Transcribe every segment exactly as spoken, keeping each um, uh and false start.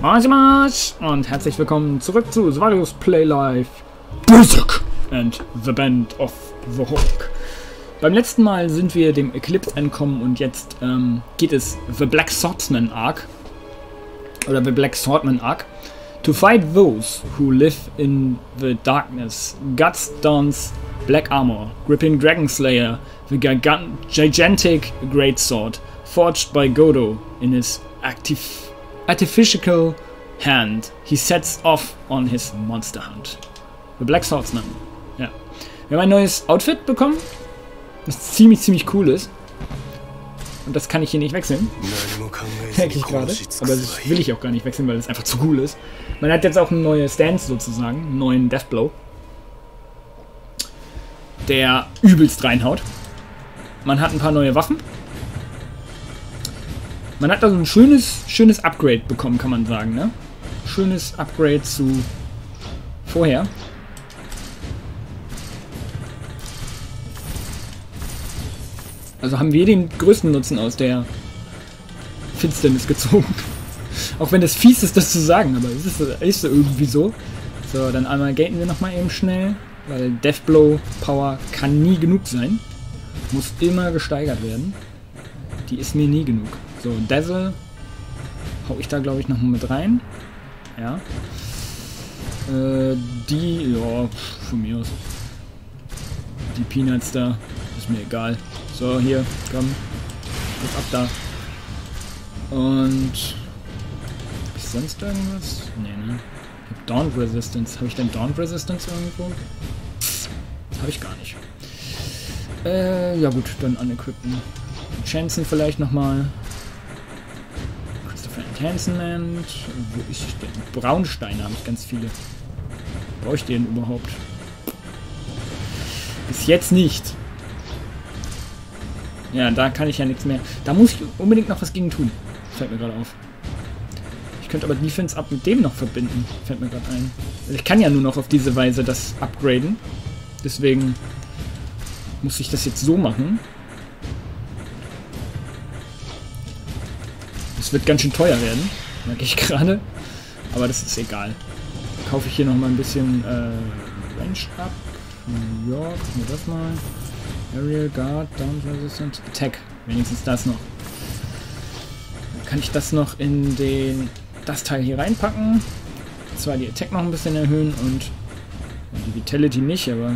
Marsch, Marsch! Und herzlich willkommen zurück zu Svarius Play Life Berserk and the Band of the Hawk. Beim letzten Mal sind wir dem Eclipse entkommen und jetzt ähm, geht es The Black Swordsman Arc oder The Black Swordman Arc. To fight those who live in the darkness, Guts dons black armor, gripping Dragon Slayer, the gigantic greatsword, forged by Godo in his active artificial hand. He sets off on his monster hunt. The Black Swordsman. Ja. Wir haben ein neues Outfit bekommen, das ziemlich, ziemlich cool ist. Und das kann ich hier nicht wechseln. Merke ich gerade. Aber das will ich auch gar nicht wechseln, weil es einfach zu cool ist. Man hat jetzt auch eine neue Stance sozusagen, einen neuen Deathblow, der übelst reinhaut. Man hat ein paar neue Waffen. Man hat also ein schönes, schönes Upgrade bekommen, kann man sagen, ne? Schönes Upgrade zu vorher. Also haben wir den größten Nutzen aus der Finsternis gezogen. Auch wenn es fies ist, das zu sagen, aber es ist, ist irgendwie so. So, dann einmal gaten wir nochmal eben schnell, weil Deathblow Power kann nie genug sein. Muss immer gesteigert werden. Die ist mir nie genug. So, Dazzle hau ich da, glaube ich, nochmal mit rein. Ja. Äh, die, ja, von mir aus. Die Peanuts da, ist mir egal. So, hier, komm. Jetzt ab da. Und... Ist sonst irgendwas? Nee, ne? Ich hab Dawn Resistance. Habe ich denn Dawn Resistance irgendwo? Habe ich gar nicht. Äh, ja gut, dann unequippen. Chanson vielleicht nochmal. Christopher Enhancement. Wo ist ich denn? Braunsteine habe ich ganz viele. Brauche ich den überhaupt? Bis jetzt nicht. Ja, da kann ich ja nichts mehr. Da muss ich unbedingt noch was gegen tun. Fällt mir gerade auf. Ich könnte aber Defense Up mit dem noch verbinden. Fällt mir gerade ein. Also ich kann ja nur noch auf diese Weise das upgraden. Deswegen muss ich das jetzt so machen. Das wird ganz schön teuer werden. Merke ich gerade. Aber das ist egal. Kaufe ich hier noch mal ein bisschen äh, Range ab. Ja, gucken wir das mal. Aerial Guard, Down Resistance, Attack. Wenigstens das noch. Dann kann ich das noch in den das Teil hier reinpacken. Zwar die Attack noch ein bisschen erhöhen und die Vitality nicht, aber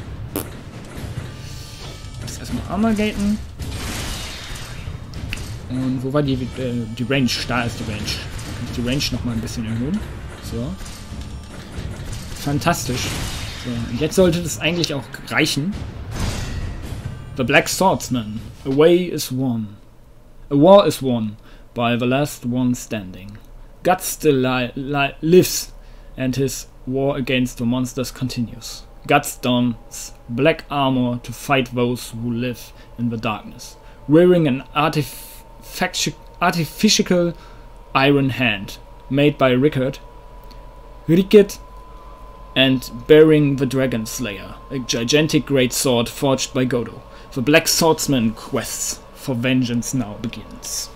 das erstmal Armor gaten. Und wo war die, äh, die Range? Da ist die Range. Da kann ich die Range noch mal ein bisschen erhöhen. So. Fantastisch. So, und jetzt sollte das eigentlich auch reichen. The Black Swordsman. A way is won. A war is won by the last one standing. Guts still li li lives and his war against the monsters continues. Guts dons black armor to fight those who live in the darkness, wearing an artific artificial iron hand made by Rickard, Rickard and bearing the Dragon Slayer, a gigantic great sword forged by Godo. The Black Swordsman quests for vengeance now begins.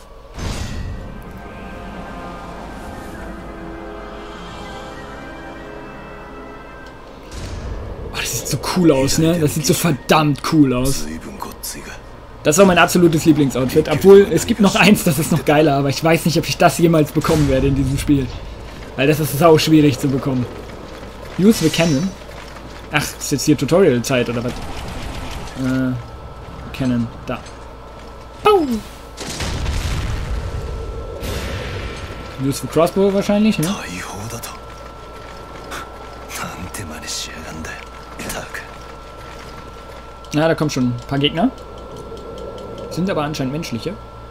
Oh, das sieht so cool aus, ne? Das sieht so verdammt cool aus. Das war mein absolutes Lieblingsoutfit. Obwohl, es gibt noch eins, das ist noch geiler, aber ich weiß nicht, ob ich das jemals bekommen werde in diesem Spiel. Weil das ist sau schwierig zu bekommen. Use the Cannon. Ach, ist jetzt hier Tutorial-Zeit oder was? Äh, Cannon, da. Boom! Use the Crossbow wahrscheinlich, ne? Na, da kommen schon ein paar Gegner. Sind aber anscheinend menschliche.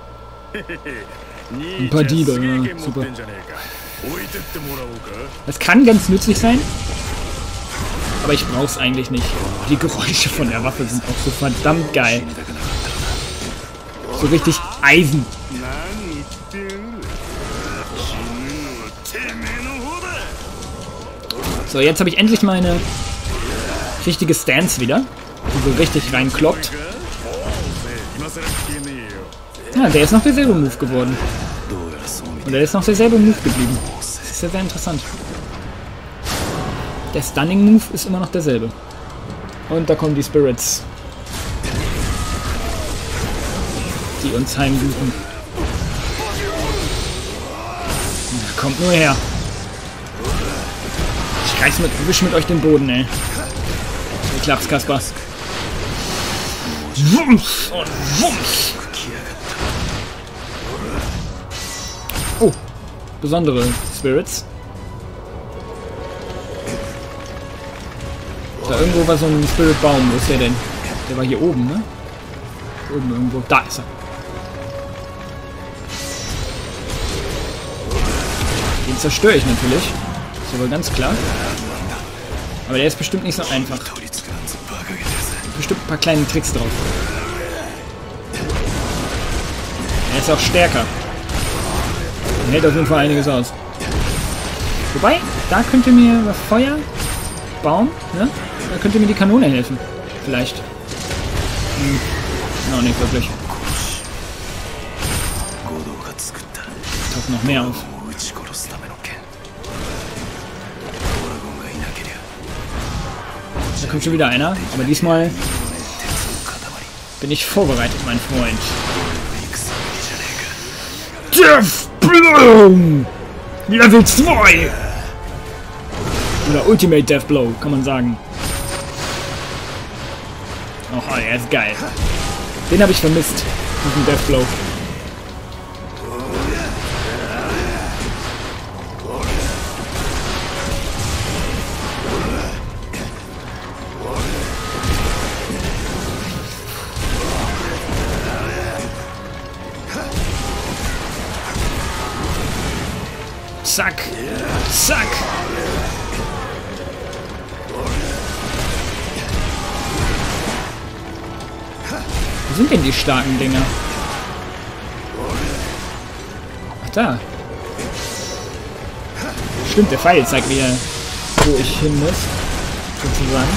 Ein paar Diebe, ja, super. Das kann ganz nützlich sein. Aber ich brauch's eigentlich nicht. Die Geräusche von der Waffe sind auch so verdammt geil. So richtig Eisen. So, jetzt habe ich endlich meine richtige Stance wieder. Die so richtig reinkloppt. Ja, der ist noch der Zero Move geworden. Und er ist noch derselbe Move geblieben. Das ist ja sehr interessant. Der Stunning Move ist immer noch derselbe. Und da kommen die Spirits. Die uns heimsuchen. Kommt nur her. Ich reiß mit, wisch mit euch den Boden, ey. Wie klappt's, Kaspar? Wumms und Wumms. Oh, besondere Spirits. Da irgendwo war so ein Spirit-Baum. Wo ist der denn? Der war hier oben, ne? Oben irgendwo. Da ist er. Den zerstöre ich natürlich. Ist aber ganz klar. Aber der ist bestimmt nicht so einfach. Bestimmt ein paar kleine Tricks drauf. Er ist auch stärker. Er hält auf jeden Fall einiges aus. Wobei, da könnte mir Feuer, Baum, ne? Da könnte mir die Kanone helfen. Vielleicht. Hm. Noch nicht wirklich. Taucht noch mehr auf. Da kommt schon wieder einer, aber diesmal bin ich vorbereitet, mein Freund. Death Blow! Level zwei! Oder Ultimate Death Blow, kann man sagen. Oh, er ist geil. Den habe ich vermisst, diesen Death Blow. Zack! Zack! Wo sind denn die starken Dinger? Ach, da. Stimmt, der Pfeil zeigt mir, wo ich hin muss. Sozusagen.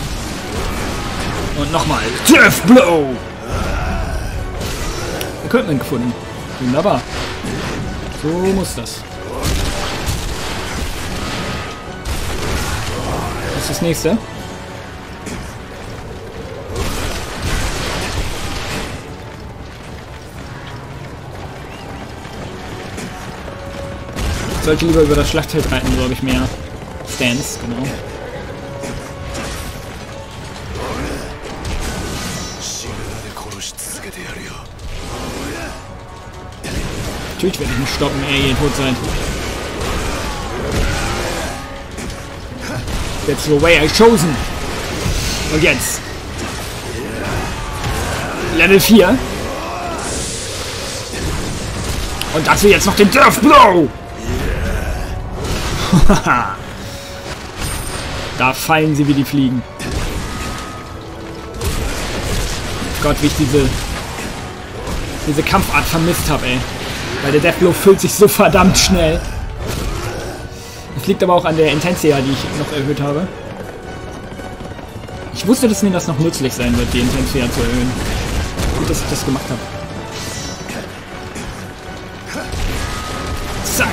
Und nochmal. Death Blow! Equipment gefunden. Wunderbar. So muss das. Was ist das nächste? Ich sollte lieber über das Schlachtfeld reiten, so habe ich mehr Stance, genau. Natürlich werde ich nicht stoppen, ehe ihr tot seid. That's the way I chosen. Und jetzt. Level vier. Und dazu jetzt noch den Death Blow. Da fallen sie wie die Fliegen. Gott, wie ich diese diese Kampfart vermisst habe, ey. Weil der Death Blow füllt sich so verdammt schnell. Das liegt aber auch an der Intensia, die ich noch erhöht habe. Ich wusste, dass mir das noch nützlich sein wird, die Intensia zu erhöhen. Gut, dass ich das gemacht habe. Zack!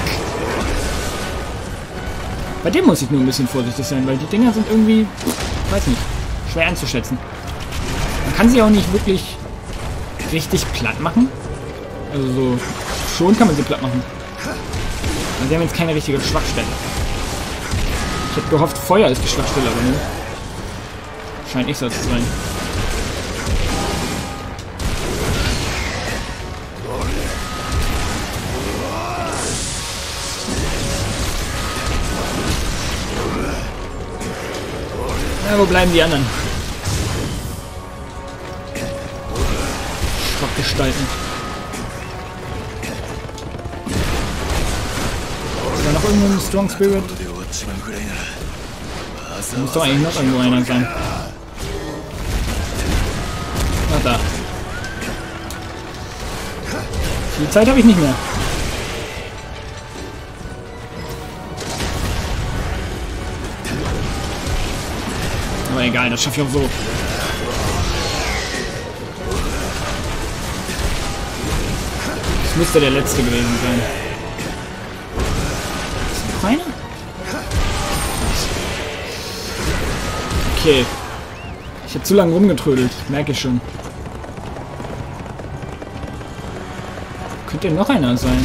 Bei dem muss ich nur ein bisschen vorsichtig sein, weil die Dinger sind irgendwie, weiß nicht, schwer einzuschätzen. Man kann sie auch nicht wirklich richtig platt machen. Also so, schon kann man sie platt machen. Aber sie haben jetzt keine richtige Schwachstelle. Ich hätte gehofft, Feuer ist die Schwachstelle, aber ne? Scheint nicht so zu sein. Ja, wo bleiben die anderen? Schrottgestalten. Ist da noch irgendwo ein Strong Spirit? Da muss doch eigentlich noch irgendwo einer sein. Ach, da. Viel Zeit habe ich nicht mehr. Aber egal, das schaffe ich auch so. Das müsste der letzte gewesen sein. Okay. Ich habe zu lange rumgetrödelt, merke ich schon. Könnte ja noch einer sein.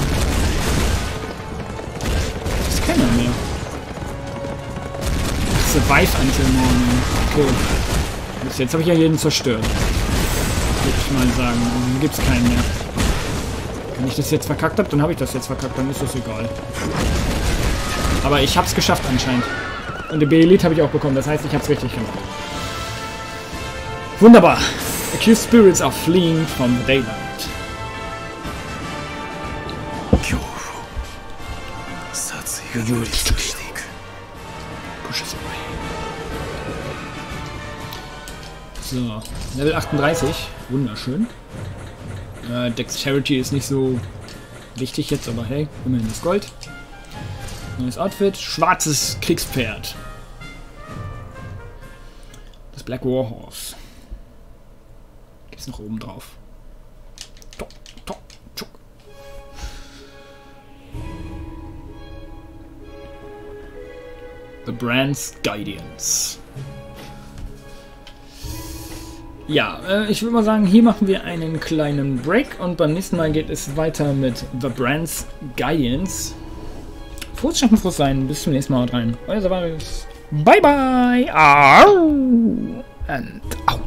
Das ist keiner mehr. Survive until morning. Okay. Bis jetzt habe ich ja jeden zerstört. Würde ich mal sagen. Dann gibt es keinen mehr. Wenn ich das jetzt verkackt habe, dann habe ich das jetzt verkackt. Dann ist das egal. Aber ich habe es geschafft anscheinend. Und die B-Elite habe ich auch bekommen. Das heißt, ich habe es richtig gemacht. Wunderbar. Accused spirits are fleeing from the daylight. So, Level achtunddreißig. Wunderschön. Äh, Dexterity ist nicht so wichtig jetzt, aber hey, immerhin das Gold. Neues Outfit. Schwarzes Kriegspferd. Das Black Warhorse. Gibt's noch oben drauf. Tok, tok, tok. The Brand's Guidance. Ja, äh, ich würde mal sagen, hier machen wir einen kleinen Break und beim nächsten Mal geht es weiter mit The Brand's Guidance. Frohes Schaffen, frohes Sein. Bis zum nächsten Mal. Haut rein. Euer Savarius. Bye bye. Au. And out.